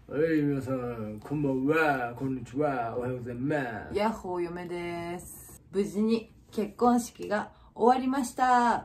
はい、皆さん、こんばんは、こんにちは、おはようございます。 ヤッホー嫁です。無事に結婚式が終わりました。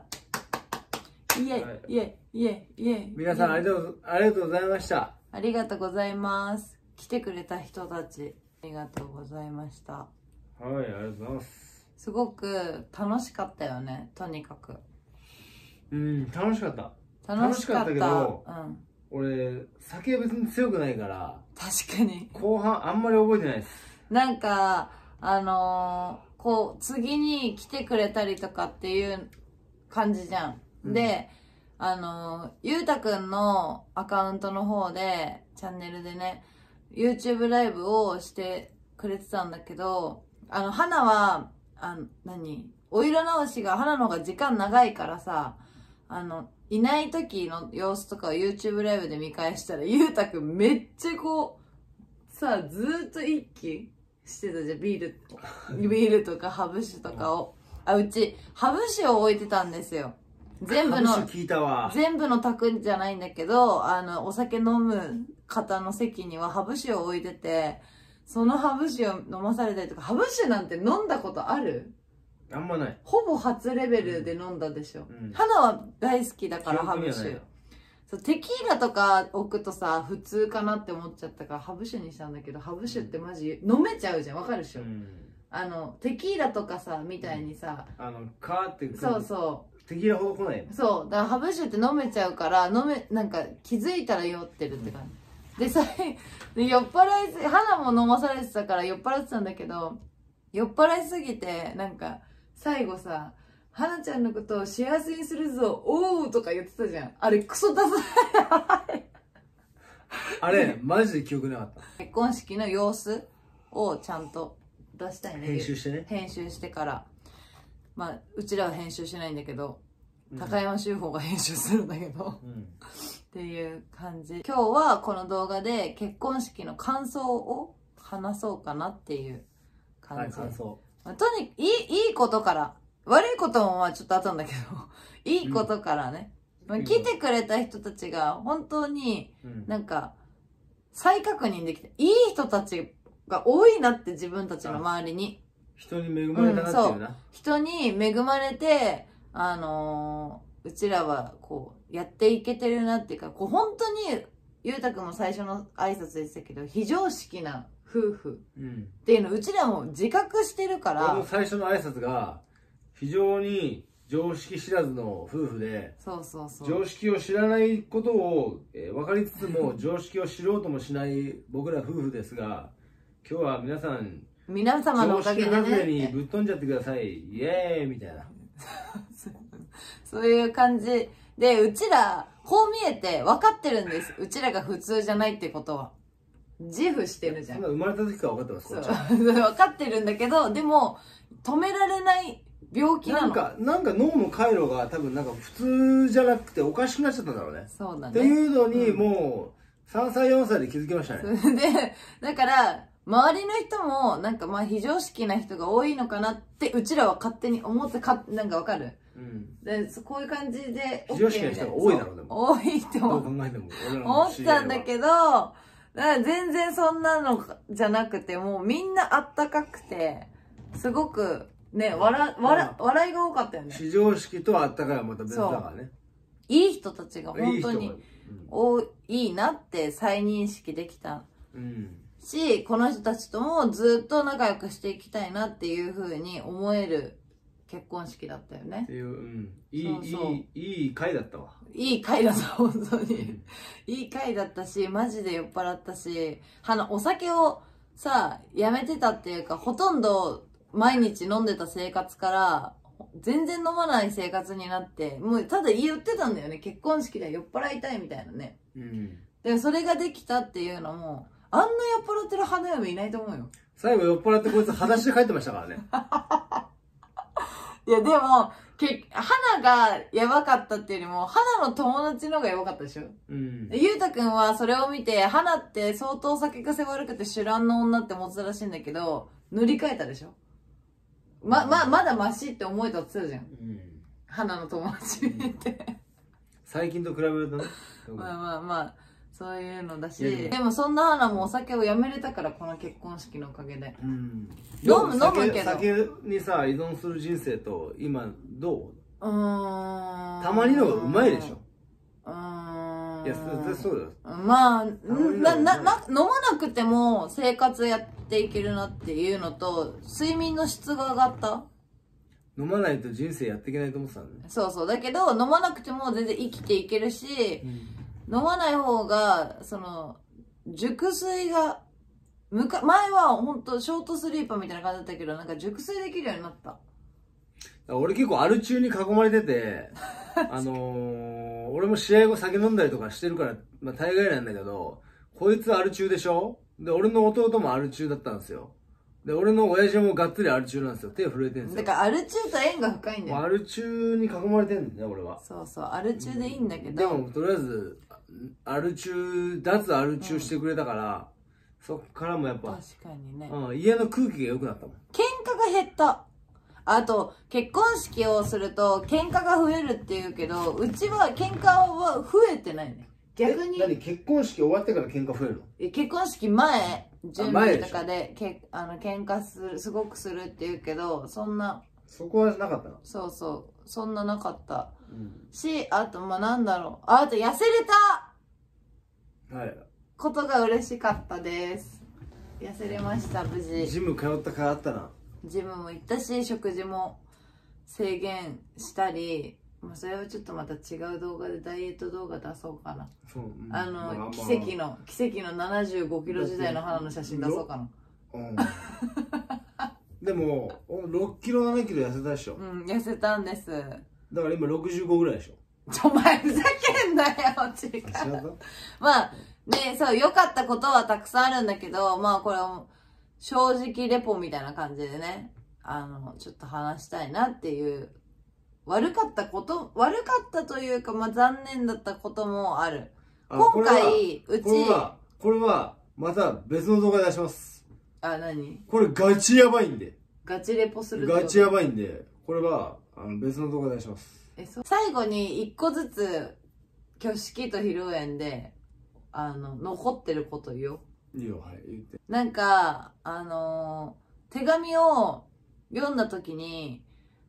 イエイ、イエイ、イエイ、イエイ。 皆さんありがとうございました。 ありがとうございます。来てくれた人たち、ありがとうございました。 はい、ありがとうございます。 すごく楽しかったよね、とにかく。 楽しかった。 楽しかったけど、 俺、酒別に強くないから、 確かに。 後半あんまり覚えてないです。 なんか、こう、次に来てくれたりとかっていう感じじゃん。で、ゆうたくんのアカウントの方で、チャンネルでね、YouTube ライブをしてくれてたんだけど、花は、お色直しが、花の方が時間長いからさ、いない時の様子とかを YouTube ライブで見返したら、ゆうたくんめっちゃこう、さ、ずーっと一気してたじゃん、ビールとかハブ酒とかを。うち、ハブ酒を置いてたんですよ。全部の卓じゃないんだけど、お酒飲む方の席にはハブ酒を置いてて、そのハブ酒を飲まされたりとか、ハブ酒なんて飲んだことある？ あんまない。 ほぼ初レベルで飲んだでしょ。花は大好きだから、ハブ酒。そう、テキーラとか置くとさ、普通かなって思っちゃったから、ハブ酒にしたんだけど、ハブ酒ってマジ飲めちゃうじゃん。わかるでしょ？テキーラとかさ、みたいにさ、 カーってそうそう。 テキーラほど来ない。 そう。だからハブ酒って飲めちゃうから、なんか気づいたら酔ってるって感じ。で、酔っ払い花も飲まされてたから酔っ払ってたんだけど、酔っ払いすぎて、なんか、最後さ、花ちゃんのことを幸せにするぞ、おーとか言ってたじゃん。あれ、クソダサい。 あれ、マジで記憶なかった。 結婚式の様子をちゃんと出したいね。 編集してね。 編集してから。まあ、うちらは編集しないんだけど、高山修法が編集するんだけど、っていう感じ。今日はこの動画で結婚式の感想を話そうかなっていう感じ。 感想。 いいことから、悪いこともまあちょっとあったんだけど、いいことからね、来てくれた人たちが本当になんか再確認できて、いい人たちが多いなって自分たちの周りに。 人に恵まれたなっていうな。 人に恵まれて、うちらはこうやっていけてるなっていうか、こう本当に、ゆうたくんも最初の挨拶でしたけど、非常識な夫婦っていうのうちらも自覚してるから。 俺の最初の挨拶が非常に常識知らずの夫婦で、常識を知らないことを、分かりつつも常識を知ろうともしない僕ら夫婦ですが、今日は皆様のおかげでね、 常識外れにぶっ飛んじゃってください、イエーイみたいな。 そういう感じで、うちらこう見えて分かってるんです。うちらが普通じゃないってことは。自負してるじゃん。 そんな生まれた時から分かってます。 分かってるんだけど、でも止められない病気なの。 なんか脳の回路が多分なんか普通じゃなくておかしくなっちゃったんだろうね。 そうだね。 っていうのにもう3歳4歳で気づきましたね。 で、だから周りの人もなんかまあ非常識な人が多いのかなってうちらは勝手に思ってなんかわかる？でこういう感じで非常識な人が多いだろう。でも多いって思ったんだけど、だから全然そんなのじゃなくて、もうみんなあったかくて、すごくね、笑いが多かったよね。 非常識とあったかいはまた別だからね。 いい人たちが本当にいいなって再認識できたし、この人たちともずっと仲良くしていきたいなっていう風に思える結婚式だったよね。 いい回だったわ。 いい回だった、本当に。いい回だったし、マジで酔っ払ったし、お酒をさ、やめてたっていうか、ほとんど毎日飲んでた生活から、全然飲まない生活になって、もうただ言ってたんだよね。結婚式で酔っ払いたいみたいなね。で、それができたっていうのも、あんな酔っ払ってる花嫁いないと思うよ。 最後酔っ払ってこいつ裸足で帰ってましたからね。 いや、でも、花がやばかったっていうよりも、花の友達の方がやばかったでしょ？ゆうたくんはそれを見て、花って相当酒癖悪くて主乱の女って思ってたらしいんだけど、塗り替えたでしょ？まだマシって思えたって言ってたじゃん。花の友達見て。 最近と比べるとね。 そういうのだし、でもそんな花もお酒をやめれたから、この結婚式のおかげで。飲むけど。 酒にさ、依存する人生と、今、どう？たまにの方がうまいでしょ。いや、そうだよ。 まあ、飲まなくても生活やっていけるなっていうのと、睡眠の質が上がった。 飲まないと人生やっていけないと思ってたんね。 そうそう。だけど、飲まなくても全然生きていけるし、飲まない方が、熟睡が、前は本当ショートスリーパーみたいな感じだったけど、なんか熟睡できるようになった。 俺結構アル中に囲まれてて、俺も試合後酒飲んだりとかしてるから、まあ大概なんだけど、こいつアル中でしょ？で、俺の弟もアル中だったんですよ。で、俺の親父もがっつりアル中なんですよ。手震えてるんですよ。 だからアル中と縁が深いんだよ。 アル中に囲まれてんだよ、俺は。 そうそう、アル中でいいんだけど。 でも、とりあえず、脱アル中してくれたから、そっからもやっぱ。 確かにね。 家の空気が良くなったもん。 喧嘩が減った。あと、結婚式をすると喧嘩が増えるって言うけど、うちは喧嘩は増えてないね。逆に。 結婚式終わってから喧嘩増えるの？ 結婚式前、準備とかで喧嘩すごくするって言うけど、そんな。 そこはなかったの？ そうそう。そんななかった。し、あと、まあ、なんだろう。あと、痩せれた！ はい。 ことが嬉しかったです。痩せれました、無事。 ジム通った甲斐あったな。 ジムも行ったし、食事も制限したり、まあ、それはちょっとまた違う動画でダイエット動画出そうかな。そう。奇跡の75キロ時代の花の写真出そうかな。でも、6キロ、7キロ痩せたでしょ。 痩せたんです。 だから今65ぐらいでしょ。 お前ふざけんなよ、違う。まあ、ね、そう、良かったことはたくさんあるんだけど、まあこれは正直レポみたいな感じでね、ちょっと話したいなっていう、悪かったというか、まあ残念だったこともある。今回、 これは、また別の動画出します。 何？ これガチやばいんで。 ガチレポするガチやばいんで、これは、別の動画出します。 最後に一個ずつ、挙式と披露宴で、残ってること言おう。 いいよ、はい、言って。 なんか、手紙を読んだ時に、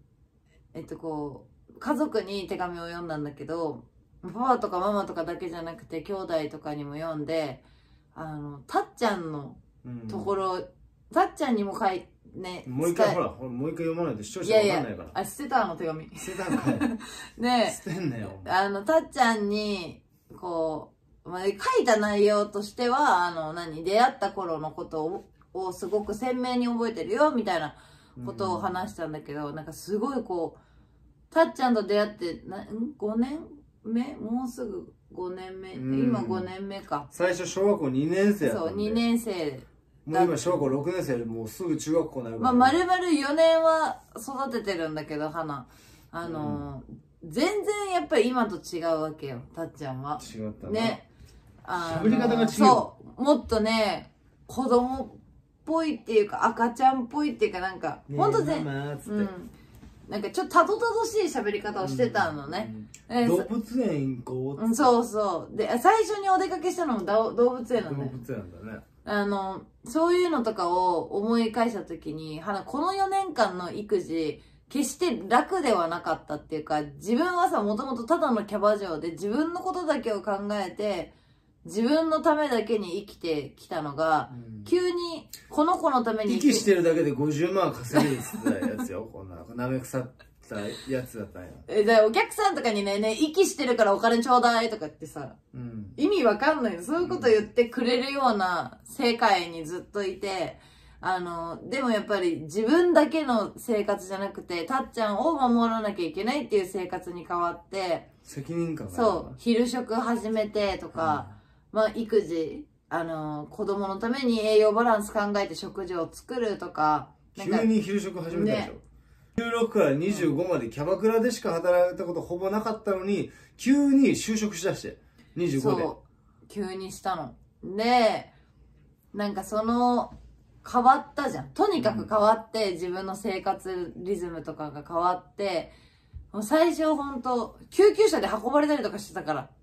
家族に手紙を読んだんだけど、パパとかママとかだけじゃなくて、兄弟とかにも読んで、たっちゃんのところ、たっちゃんにもね、 もう一回もう一回読まないと視聴者わかんないから。 捨てた手紙。 捨てたんかい。 ね捨てんなよ。 たっちゃんに、まあ、書いた内容としては、出会った頃のことをすごく鮮明に覚えてるよ、みたいなことを話したんだけど、なんかすごいたっちゃんと出会って、5年目？もうすぐ5年目。今5年目か。 最初小学校2年生やったんで。 そう、2年生。 もう今小学校6年生でもうすぐ中学校になるから、 ね。まあ、丸々4年は育ててるんだけど、花。全然やっぱり今と違うわけよ、たっちゃんは。 違ったね。 喋り方が違う。 そう。もっとね、子供っぽいっていうか、赤ちゃんっぽいっていうか、なんか、ほんとね、なんかちょっとたどたどしい喋り方をしてたのね。 動物園行こうって。 そうそう。で、最初にお出かけしたのも動物園なんだよ。 動物園だね。 そういうのとかを思い返したときに、この4年間の育児、決して楽ではなかったっていうか、自分はさ、もともとただのキャバ嬢で自分のことだけを考えて、自分のためだけに生きてきたのが、急にこの子のために息してるだけで50万稼げるって言ってたやつよ。こんな、舐め腐ったやつだったんよ。 お客さんとかにね、息してるからお金ちょうだいとかってさ、意味わかんないの。そういうこと言ってくれるような世界にずっといて、でもやっぱり自分だけの生活じゃなくて、たっちゃんを守らなきゃいけないっていう生活に変わって、 責任感がそう、昼食始めてとか、まあ、育児、子供のために栄養バランス考えて食事を作るとか。 急に昼食始めたでしょ。16から25までキャバクラでしか働いたことほぼなかったのに、急に就職しだして、25で。 そう、急にしたの。で、なんか変わったじゃん。とにかく変わって、自分の生活リズムとかが変わって、もう最初ほんと、救急車で運ばれたりとかしてたから。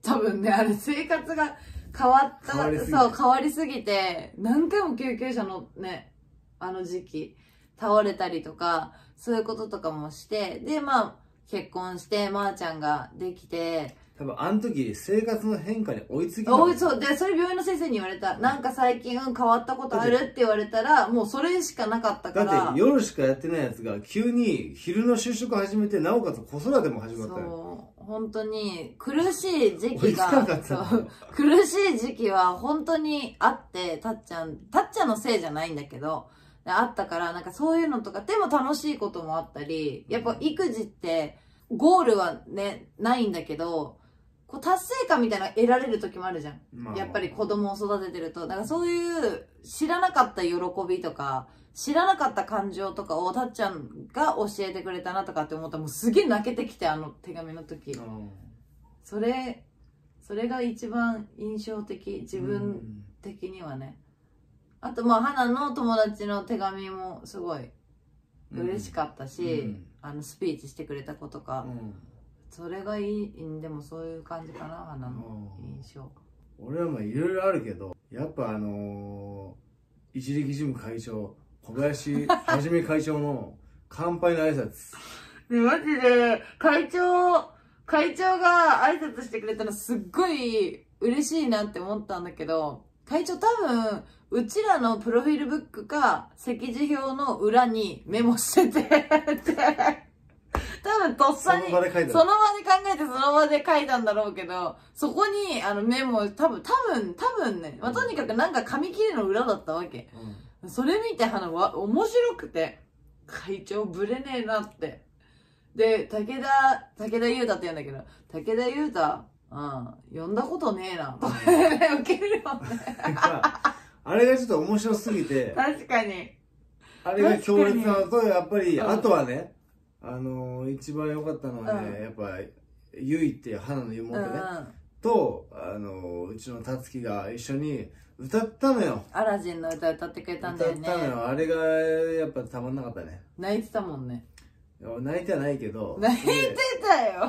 多分ね、あれ生活が変わった、そう、変わりすぎて、何回も救急車のね、あの時期、倒れたりとか、そういうこととかもして、で、まあ、結婚して、まーちゃんができて、 多分あの時生活の変化に追いつきた。 そうで、それ病院の先生に言われた。なんか最近変わったことあるって言われたら、もうそれしかなかったから。 だって夜しかやってないやつが急に昼の就職始めて、なおかつ子育ても始まったよ。 そう本当に苦しい時期が、そう苦しい時期は本当にあって、たっちゃんのせいじゃないんだけど、あったから、なんかそういうのとか、でも楽しいこともあったり、やっぱ育児ってゴールはね、ないんだけど、こう達成感みたいなの得られる時もあるじゃん。やっぱり子供を育ててると。だからそういう知らなかった喜びとか、知らなかった感情とかをたっちゃんが教えてくれたなとかって思ったらもうすげえ泣けてきて、あの手紙の時。それが一番印象的、自分的にはね。あとまあ花の友達の手紙もすごい嬉しかったし、スピーチしてくれた子とか、それがいい。でもそういう感じかな、花の印象。 俺はまあいろいろあるけど、やっぱ一力ジム会長小林はじめ会長の乾杯の挨拶でマジで会長が挨拶してくれたのすっごい嬉しいなって思ったんだけど、会長多分うちらのプロフィールブックか席次表の裏にメモしてて多分とっさにその場で考えてその場で書いたんだろうけど、そこにメモ多分ね、まあ、とにかくなんか紙切れの裏だったわけ、それ見て花は面白くて、会長ぶれねえなって。で武田裕太って言うんだけど、武田裕太呼んだことねえなとかウケるよねあれがちょっと面白すぎて、 確かにあれが強烈なのと、やっぱり、あとはね、一番良かったのはね、やっぱゆいっていう花の妹ね、とうちのたつきが一緒に歌ったのよ。 アラジンの歌歌ってくれたんだよね。 歌ったのよ。あれがやっぱたまんなかったね。 泣いてたもんね。 泣いてはないけど。 泣いてたよ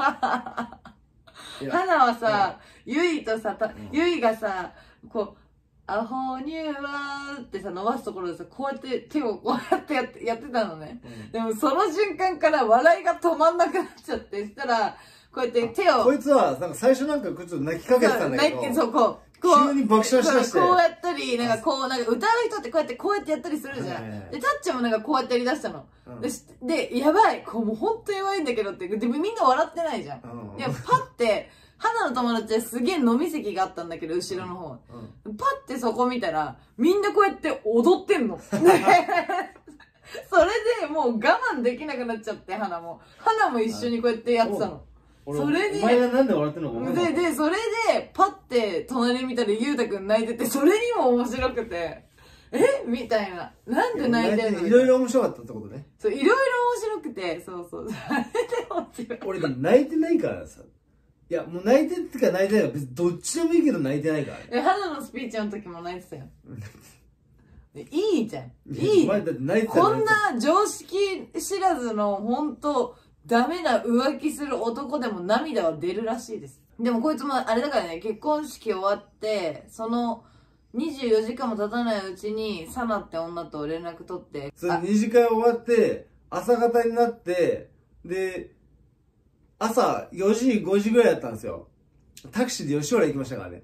花はさ、ゆいとさ、ゆいがさ、こう、アホニューはってさ、伸ばすところでさ、こうやって手をこうやってやってたのね。でもその瞬間から笑いが止まんなくなっちゃって、そしたら、こうやって手を。 こいつは、なんか最初なんかちょっと泣きかけてたんだけど。 そう、こう。 急に爆笑しだして。 こうやったり、なんかこう、なんか歌う人ってこうやってやったりするじゃん。で、タッチもなんかこうやってやりだしたの。で、やばい、こうもうほんとやばいんだけどって、で、みんな笑ってないじゃん。いや、パッて、花の友達ですげえ飲み席があったんだけど、後ろの方。パッてそこ見たら、みんなこうやって踊ってんの。それでもう我慢できなくなっちゃって、花も一緒にこうやってやってたの。それで、 お前がなんで笑ってんのかで、それで、パッて隣見たらゆうたくん泣いてて、それにも面白くて、みたいな。なんで泣いてんの？ いろいろ面白かったってことね。 そう、いろいろ面白くて、そう。あれで面白い。 俺でも泣いてないからさ。いや、もう泣いてってか泣いてないから、別にどっちでもいいけど泣いてないから。 花のスピーチの時も泣いてたよ。いいじゃん。いい。こんな常識知らずの、ほんと、ダメな浮気する男でも涙は出るらしいです。でもこいつもあれだからね、結婚式終わって、その24時間も経たないうちに、サナって女と連絡取って。 それ2時間終わって、朝方になって、で、朝4時、5時ぐらいだったんですよ。タクシーで吉原行きましたからね。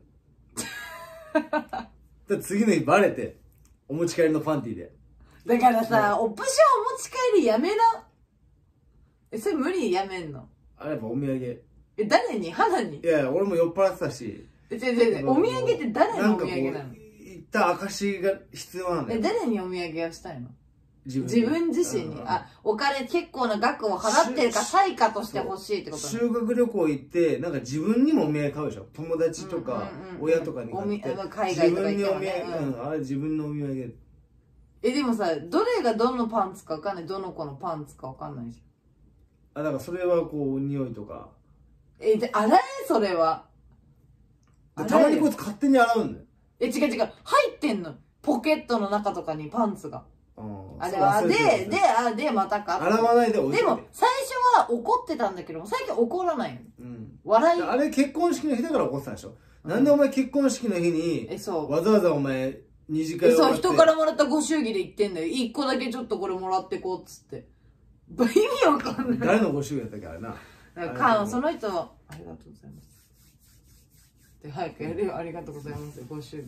で次の日バレて、お持ち帰りのパンティーで。 だからさ、オプションお持ち帰りやめな。それ無理やめんの？ あれやっぱお土産。 誰に？花に？ いや、俺も酔っ払ってたし。 お土産って誰のお土産なの？ 行った証が必要なんだよ。 誰にお土産をしたいの？自分自身に。お金結構な額を払ってるか対価として欲しいってことなの？ 修学旅行行って、なんか自分にもお土産買うでしょ。友達とか、親とかに買って。 海外とか行ってもね。あれ自分のお土産。 でもさ、どれがどのパンツかわかんない。どの子のパンツかわかんないじゃん。だからそれはこう、匂いとか。 洗えそれは。 たまにこいつ勝手に洗うんだよ。 違う。入ってんの。ポケットの中とかにパンツが。 あれはでまたか洗わないで置いて。でも最初は怒ってたんだけど最近怒らないの。笑い。 あれ結婚式の日だから怒ってたでしょ。なんでお前結婚式の日にわざわざお前二次会をそう、人からもらったご祝儀で言ってんだよ。一個だけちょっとこれもらってこうっつって。意味わかんない。 誰のご祝儀だったっけあれな。 その人はありがとうございますで早くやるよ。ありがとうございますご祝儀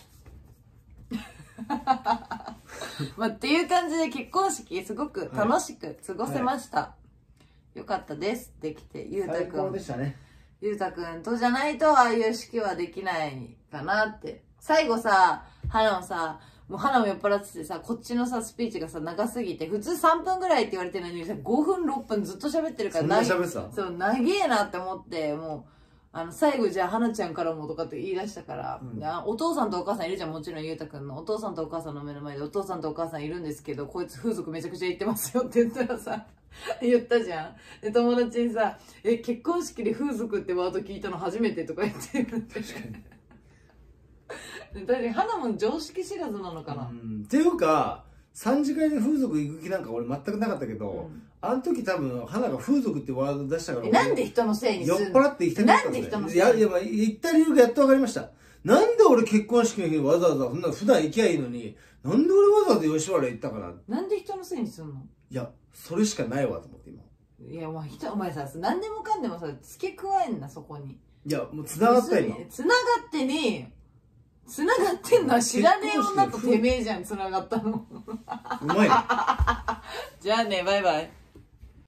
まあっていう感じで結婚式すごく楽しく過ごせました、よかったです。できてゆうたくん、 最高でしたね。 ゆうたくんとじゃないとああいう式はできないかなって。最後さ、花もさ、もう花も酔っ払っててさ、こっちのさ、スピーチがさ、長すぎて、普通3分ぐらいって言われてるのにさ、5分、6分ずっと喋ってるから、 そんな喋ってた？ そう、長えなって思って、もう、最後じゃあ、花ちゃんからもとかって言い出したから、お父さんとお母さんいるじゃん、もちろんゆうたくんの。お父さんとお母さんの目の前で、お父さんとお母さんいるんですけど、こいつ風俗めちゃくちゃ言ってますよって言ったらさ、言ったじゃん。で、友達にさ、結婚式で風俗ってワード聞いたの初めてとか言ってるって。確かに。確かに花も常識知らずなのかな。 っていうか3次会で風俗行く気なんか俺全くなかったけど、あの時多分花が風俗ってワード出したからなんで人のせいにするの？ 酔っ払って行きたくなったんだよ。なんで人のせいに？いや行った理由がやっと分かりました。なんで俺結婚式の日にわざわざそんな普段行きゃいいのに、なんで俺わざわざ吉原行ったかな。 なんで人のせいにするの？ いやそれしかないわと思って今。 いやお前さ何でもかんでもさ付け加えんなそこに。 いやもう繋がった今。 繋がってねえ。繋がってんのは知らねえ女とてめえじゃん、繋がったの。 うまいね。 じゃあね、バイバイ。